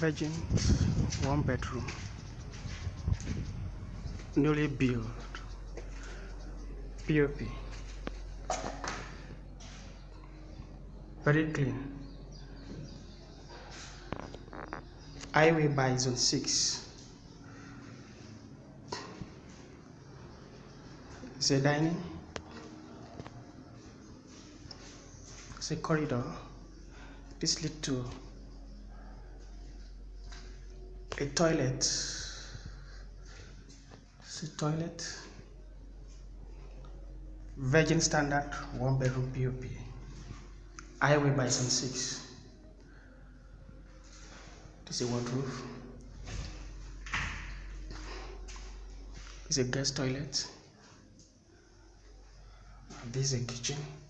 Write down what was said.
Virgin 1 bedroom, newly built, POP, very clean. Highway by zone 6. It's a dining, it's a corridor. This leads to a toilet. It's a toilet. Virgin standard 1 bedroom POP. Highway by zone 6. This is a wardrobe. It's a guest toilet. This is a kitchen.